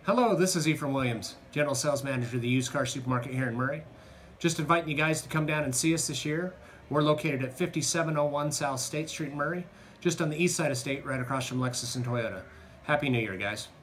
Hello, this is Ephraim Williams, General Sales Manager of the Used Car Supermarket here in Murray. Just inviting you guys to come down and see us this year. We're located at 5701 South State Street in Murray, just on the east side of State, right across from Lexus and Toyota. Happy New Year, guys.